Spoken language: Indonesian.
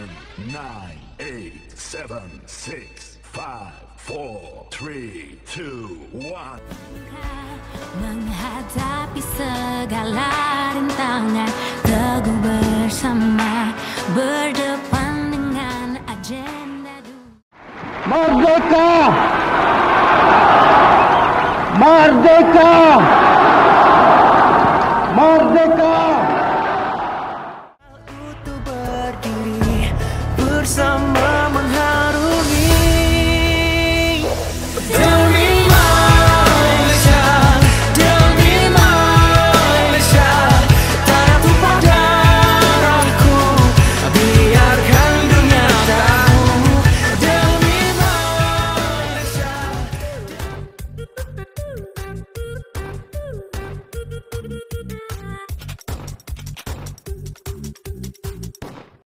9, 8, 7, 6, 5, 4, 3, 2, 1. Menghadapi segala rintangan, teguh bersama, berdepan dengan agenda Merdeka! Merdeka!